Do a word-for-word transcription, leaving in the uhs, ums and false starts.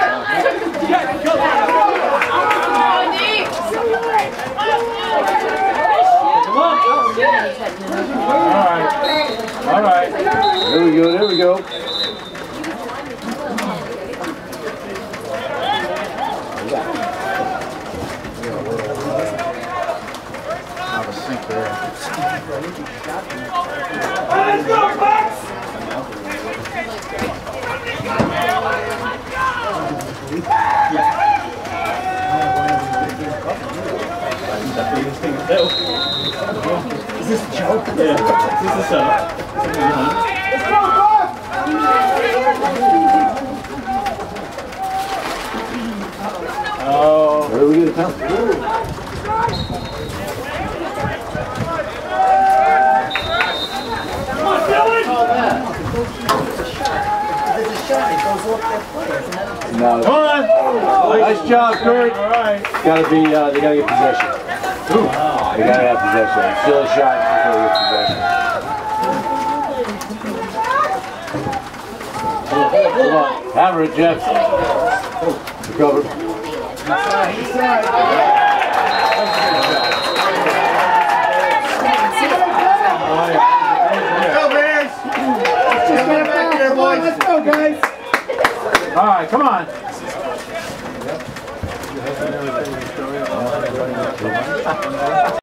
All right. There we go, there we go. Have a sink there. Let's go, Bucks! Is this a joke? Yeah. This is a setup. Let's go, Bucks! Oh, where do we get the penalty? Come on, Dylan! No. Come on! Nice job, Kurt. All right. Gotta be, uh, they gotta get possession. Ooh. They gotta have possession. Still a shot before they get possession. Come on. Have her, Jeff. Recover. Go, Bears! Let's just get it back there, boys. Let's go, guys! All right, come on.